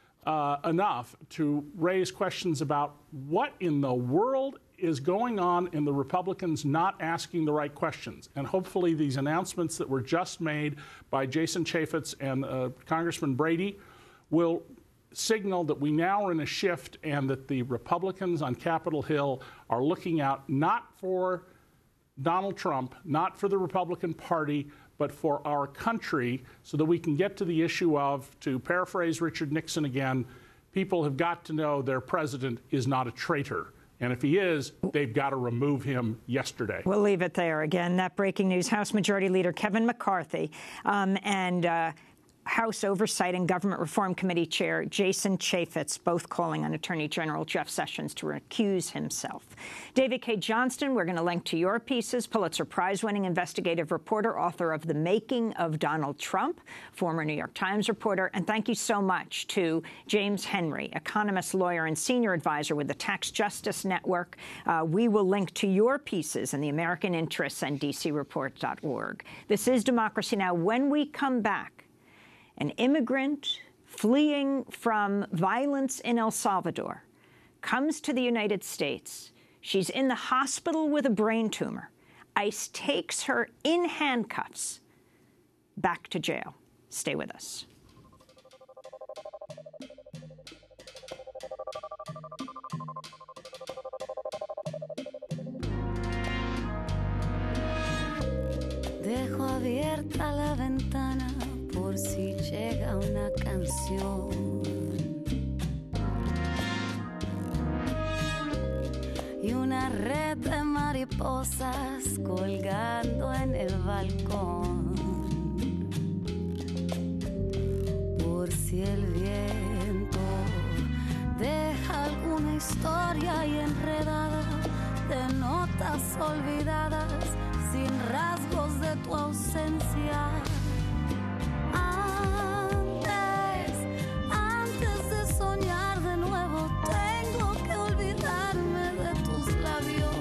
uh, enough to raise questions about what in the world is going on in the Republicans not asking the right questions. And hopefully these announcements that were just made by Jason Chaffetz and uh, Congressman Brady will signal that we now are in a shift and that the Republicans on Capitol Hill are looking out not for Donald Trump, not for the Republican Party, but for our country, so that we can get to the issue of, to paraphrase Richard Nixon again, people have got to know their president is not a traitor. And if he is, they've got to remove him yesterday. We'll leave it there. Again, that breaking news, House Majority Leader Kevin McCarthy um, and uh, House Oversight and Government Reform Committee Chair Jason Chaffetz, both calling on Attorney General Jeff Sessions to recuse himself. David Cay Johnston, we're going to link to your pieces, Pulitzer Prize-winning investigative reporter, author of The Making of Donald Trump, former New York Times reporter, and thank you so much to James Henry, economist, lawyer, and senior advisor with the Tax Justice Network. Uh, we will link to your pieces in the American Interests and D C report dot org. This is Democracy Now! When we come back, an immigrant fleeing from violence in El Salvador comes to the United States. She's in the hospital with a brain tumor. ICE takes her in handcuffs back to jail. Stay with us. Dejo abierta la ventana por si llega una canción. Y una red de mariposas colgando en el balcón. Por si el viento deja alguna historia y enredada de notas olvidadas sin rasgos de tu ausencia. Antes, antes de soñar de nuevo, tengo que olvidarme de tus labios.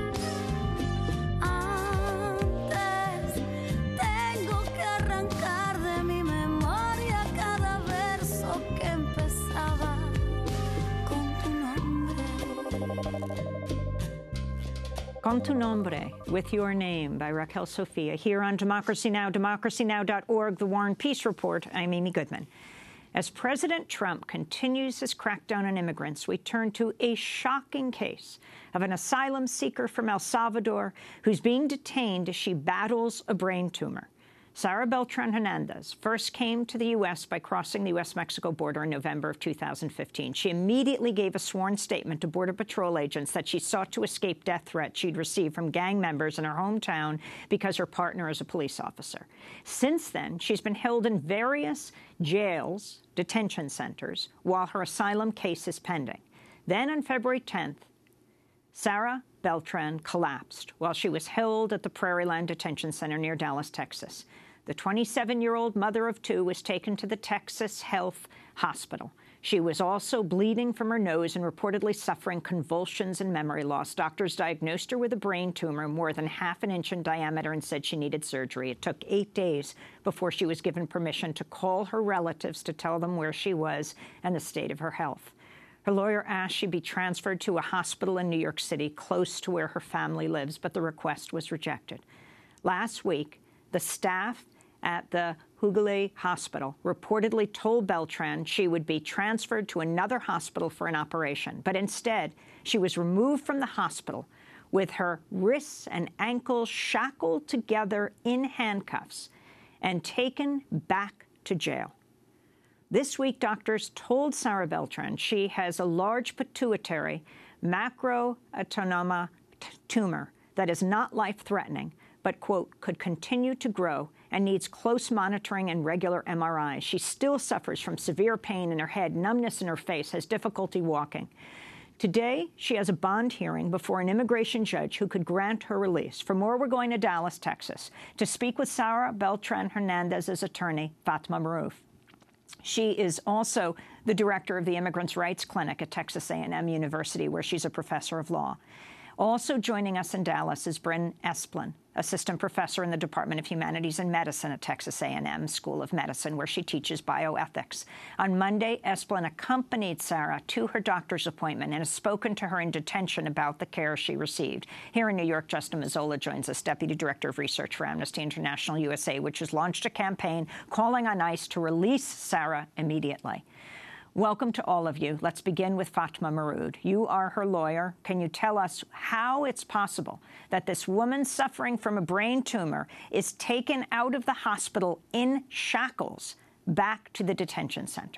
Antes, tengo que arrancar de mi memoria cada verso que empezaba con tu nombre. Con tu nombre, With Your Name, by Raquel Sofia, here on Democracy Now!, democracy now dot org, The War and Peace Report. I'm Amy Goodman. As President Trump continues his crackdown on immigrants, we turn to a shocking case of an asylum seeker from El Salvador who's being detained as she battles a brain tumor. Sara Beltran-Hernandez first came to the U S by crossing the U S Mexico border in November of two thousand fifteen. She immediately gave a sworn statement to Border Patrol agents that she sought to escape death threats she'd received from gang members in her hometown because her partner is a police officer. Since then, she's been held in various jails, detention centers, while her asylum case is pending. Then on February tenth, Sara Beltran collapsed while she was held at the Prairieland Detention Center near Dallas, Texas. The twenty-seven-year-old mother of two was taken to the Texas Health Hospital. She was also bleeding from her nose and reportedly suffering convulsions and memory loss. Doctors diagnosed her with a brain tumor more than half an inch in diameter and said she needed surgery. It took eight days before she was given permission to call her relatives to tell them where she was and the state of her health. Her lawyer asked she be transferred to a hospital in New York City close to where her family lives, but the request was rejected. Last week, the staff at the Huguley Hospital reportedly told Beltran she would be transferred to another hospital for an operation, but instead, she was removed from the hospital with her wrists and ankles shackled together in handcuffs and taken back to jail. This week, doctors told Sara Beltran she has a large pituitary macroautonoma tumor that is not life-threatening, but, quote, could continue to grow and needs close monitoring and regular M R Is. She still suffers from severe pain in her head, numbness in her face, has difficulty walking. Today, she has a bond hearing before an immigration judge who could grant her release. For more, we're going to Dallas, Texas, to speak with Sara Beltran-Hernandez's attorney, Fatma Maroof. She is also the director of the Immigrants' Rights Clinic at Texas A and M University, where she's a professor of law. Also joining us in Dallas is Bryn Esplin, assistant professor in the Department of Humanities and Medicine at Texas A and M School of Medicine, where she teaches bioethics. On Monday, Esplin accompanied Sara to her doctor's appointment and has spoken to her in detention about the care she received. Here in New York, Justin Mazzola joins us, Deputy Director of Research for Amnesty International U S A, which has launched a campaign calling on ICE to release Sara immediately. Welcome to all of you. Let's begin with Fatma Maroof. You are her lawyer. Can you tell us how it's possible that this woman suffering from a brain tumor is taken out of the hospital in shackles back to the detention center?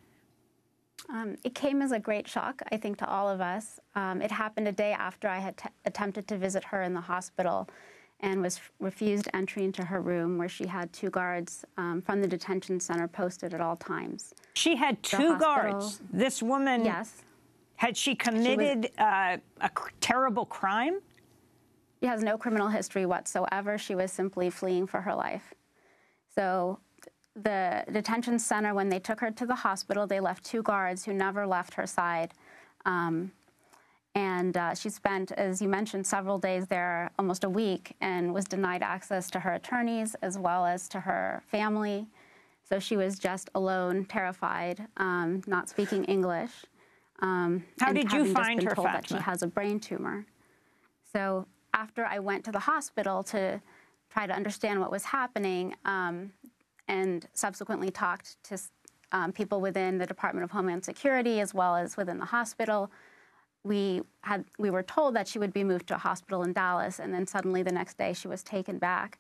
Um, it came as a great shock, I think, to all of us. Um, it happened a day after I had t attempted to visit her in the hospital and was refused entry into her room, where she had two guards um, from the detention center posted at all times. She had two guards. This woman, yes. Had she committed she was, uh, a terrible crime? She has no criminal history whatsoever. She was simply fleeing for her life. So the detention center, when they took her to the hospital, they left two guards who never left her side. Um, And uh, she spent, as you mentioned, several days there, almost a week, and was denied access to her attorneys as well as to her family. So she was just alone, terrified, um, not speaking English. Um, How did you find her, told Fatma? That she has a brain tumor. So after I went to the hospital to try to understand what was happening, um, and subsequently talked to um, people within the Department of Homeland Security as well as within the hospital, we had we were told that she would be moved to a hospital in Dallas, and then suddenly the next day she was taken back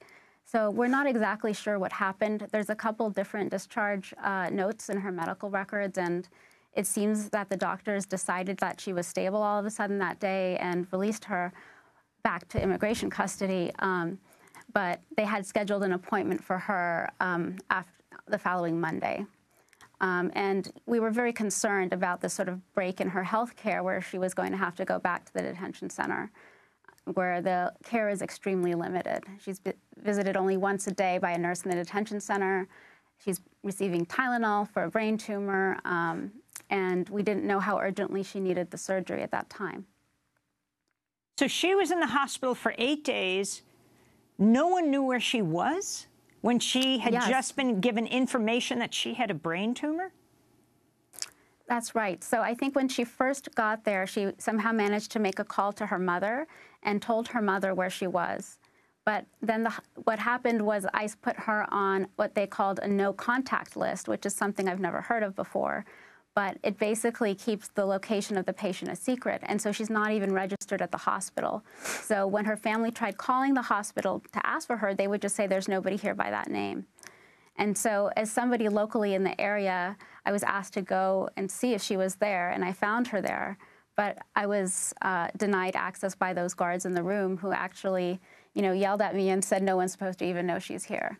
So we're not exactly sure what happened. There's a couple different discharge uh, notes in her medical records, and it seems that the doctors decided that she was stable all of a sudden that day and released her back to immigration custody. Um, but they had scheduled an appointment for her um, after the following Monday. Um, and we were very concerned about this sort of break in her health care where she was going to have to go back to the detention center, where the care is extremely limited. She's visited only once a day by a nurse in the detention center. She's receiving Tylenol for a brain tumor, um, and we didn't know how urgently she needed the surgery at that time. So she was in the hospital for eight days. No one knew where she was when she had Yes. just been given information that she had a brain tumor? That's right. So I think when she first got there, she somehow managed to make a call to her mother and told her mother where she was. But then the, what happened was ICE put her on what they called a no-contact list, which is something I've never heard of before. But it basically keeps the location of the patient a secret, and so she's not even registered at the hospital. So when her family tried calling the hospital to ask for her, they would just say, there's nobody here by that name. And so as somebody locally in the area, I was asked to go and see if she was there, and I found her there. But I was uh, denied access by those guards in the room who actually, you know, yelled at me and said no one's supposed to even know she's here.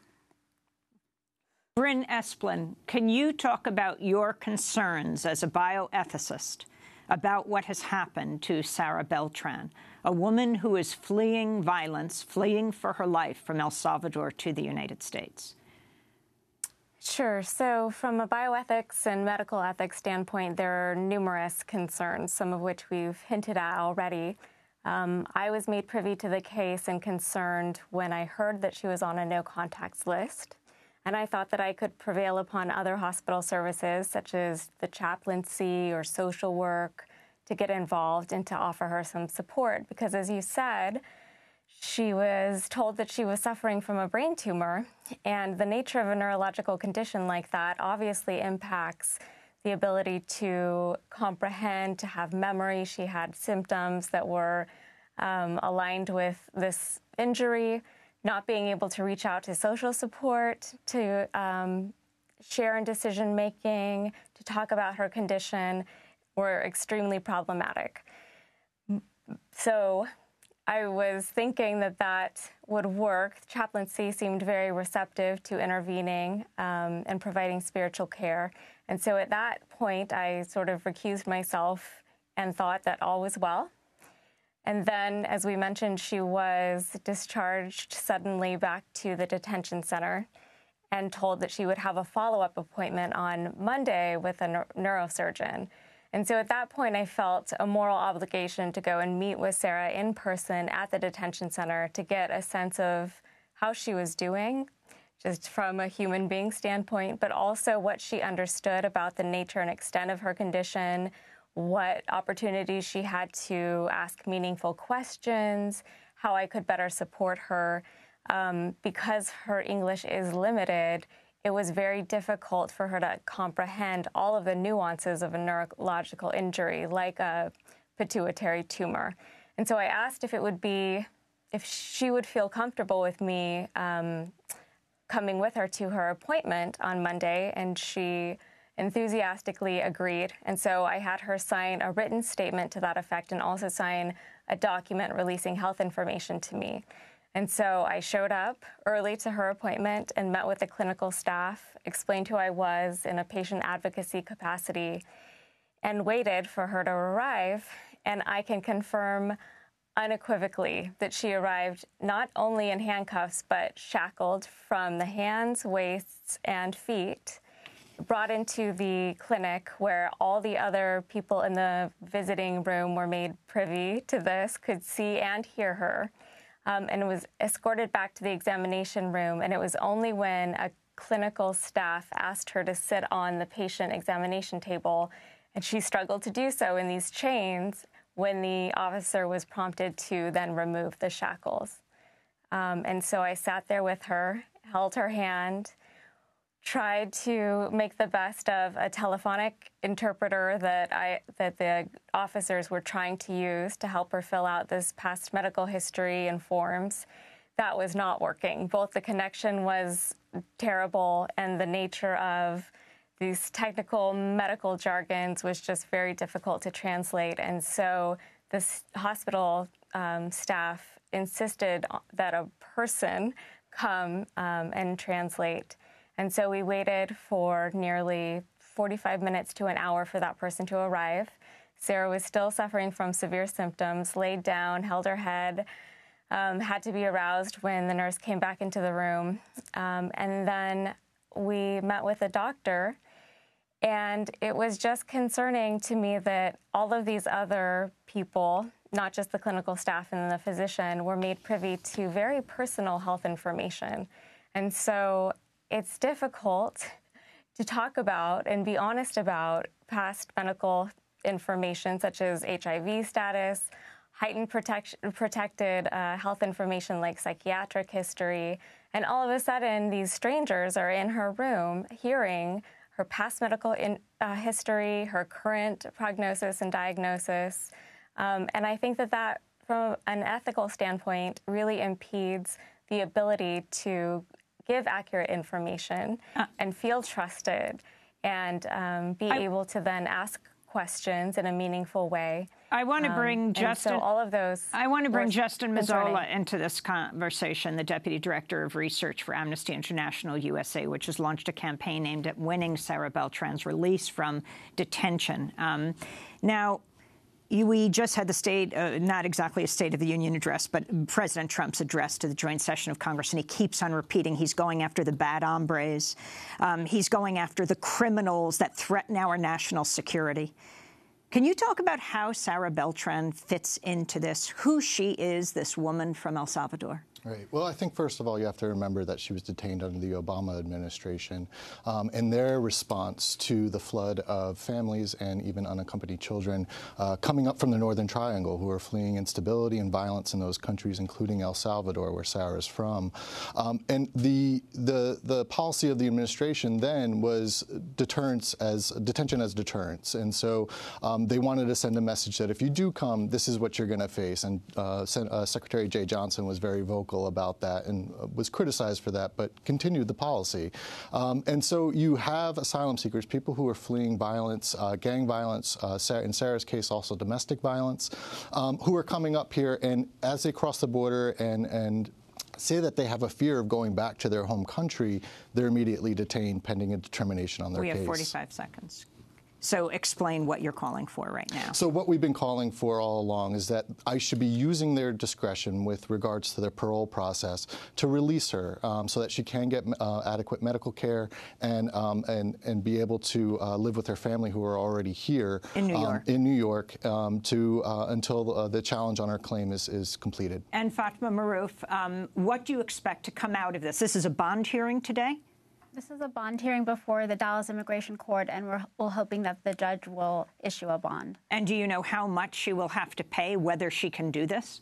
Bryn Esplin, can you talk about your concerns as a bioethicist about what has happened to Sarah Beltran, a woman who is fleeing violence, fleeing for her life from El Salvador to the United States? Sure. So from a bioethics and medical ethics standpoint, there are numerous concerns, some of which we've hinted at already. Um, I was made privy to the case and concerned when I heard that she was on a no-contacts list. And I thought that I could prevail upon other hospital services, such as the chaplaincy or social work, to get involved and to offer her some support. Because as you said, she was told that she was suffering from a brain tumor, and the nature of a neurological condition like that obviously impacts the ability to comprehend, to have memory. She had symptoms that were um, aligned with this injury. Not being able to reach out to social support, to um, share in decision-making, to talk about her condition were extremely problematic. So I was thinking that that would work. Chaplaincy seemed very receptive to intervening um, and providing spiritual care. And so at that point, I sort of recused myself and thought that all was well. And then, as we mentioned, she was discharged suddenly back to the detention center and told that she would have a follow-up appointment on Monday with a neurosurgeon. And so at that point, I felt a moral obligation to go and meet with Sarah in person at the detention center to get a sense of how she was doing, just from a human being standpoint, but also what she understood about the nature and extent of her condition, what opportunities she had to ask meaningful questions, how I could better support her. Um, because her English is limited, it was very difficult for her to comprehend all of the nuances of a neurological injury, like a pituitary tumor. And so I asked if it would be, if she would feel comfortable with me um, coming with her to her appointment on Monday, and she enthusiastically agreed. And so I had her sign a written statement to that effect and also sign a document releasing health information to me. And so I showed up early to her appointment and met with the clinical staff, explained who I was in a patient advocacy capacity, and waited for her to arrive. And I can confirm unequivocally that she arrived not only in handcuffs, but shackled from the hands, waists, and feet, brought into the clinic where all the other people in the visiting room were made privy to this, could see and hear her, um, and was escorted back to the examination room. And it was only when a clinical staff asked her to sit on the patient examination table, and she struggled to do so in these chains, when the officer was prompted to then remove the shackles. Um, and so I sat there with her, held her hand, tried to make the best of a telephonic interpreter that I that the officers were trying to use to help her fill out this past medical history and forms. that was not working. Both the connection was terrible and the nature of these technical medical jargons was just very difficult to translate. And so this hospital um, staff insisted that a person come um, and translate. And so we waited for nearly forty-five minutes to an hour for that person to arrive. Sarah was still suffering from severe symptoms, laid down, held her head, um, had to be aroused when the nurse came back into the room. Um, and then we met with a doctor, and it was just concerning to me that all of these other people, not just the clinical staff and the physician, were made privy to very personal health information. And so it's difficult to talk about and be honest about past medical information such as H I V status, heightened protect protected uh, health information like psychiatric history, and all of a sudden these strangers are in her room hearing her past medical in, uh, history, her current prognosis and diagnosis. Um, and I think that that, from an ethical standpoint, really impedes the ability to give accurate information uh, and feel trusted and um, be I, able to then ask questions in a meaningful way. I want to bring um, Justin. So all of those. I want to bring Justin Mazzola into this conversation, the Deputy Director of Research for Amnesty International U S A, which has launched a campaign aimed at winning Sarah Beltran's release from detention. Um, now, we just had the state, uh, not exactly a State of the Union address, but President Trump's address to the joint session of Congress, and he keeps on repeating he's going after the bad hombres. Um, he's going after the criminals that threaten our national security. Can you talk about how Sarah Beltran fits into this, who she is, this woman from El Salvador? Right. Well, I think, first of all, you have to remember that she was detained under the Obama administration, um, and their response to the flood of families and even unaccompanied children uh, coming up from the Northern Triangle who are fleeing instability and violence in those countries, including El Salvador, where Sarah's from. Um, and the, the, the policy of the administration then was deterrence as detention as deterrence. And so um, they wanted to send a message that if you do come, this is what you're going to face. And uh, Sen uh, Secretary Jeh Johnson was very vocal about that and was criticized for that, but continued the policy. Um, and so you have asylum seekers, people who are fleeing violence, uh, gang violence, uh, in Sarah's case also domestic violence, um, who are coming up here, and as they cross the border and, and say that they have a fear of going back to their home country, they're immediately detained pending a determination on their we case. We have forty-five seconds. So explain what you're calling for right now. So what we've been calling for all along is that I should be using their discretion with regards to their parole process to release her um, so that she can get uh, adequate medical care and, um, and, and be able to uh, live with her family who are already here in New um, York, in New York um, to, uh, until uh, the challenge on her claim is, is completed. And Fatma Maroof, um, what do you expect to come out of this? This is a bond hearing today? This is a bond hearing before the Dallas Immigration Court, and we're, we're hoping that the judge will issue a bond. And do you know how much she will have to pay, whether she can do this?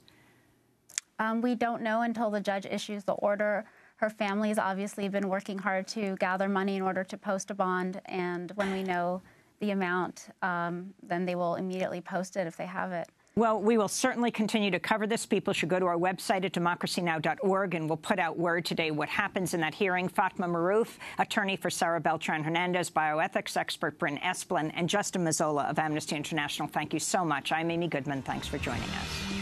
Um, we don't know until the judge issues the order. Her family's obviously been working hard to gather money in order to post a bond, and when we know the amount, um, then they will immediately post it if they have it. Well, we will certainly continue to cover this. People should go to our website at democracy now dot org, and we'll put out word today what happens in that hearing. Fatma Maroof, attorney for Sarah Beltran-Hernandez, bioethics expert Bryn Esplin, and Justin Mazzola of Amnesty International, thank you so much. I'm Amy Goodman. Thanks for joining us.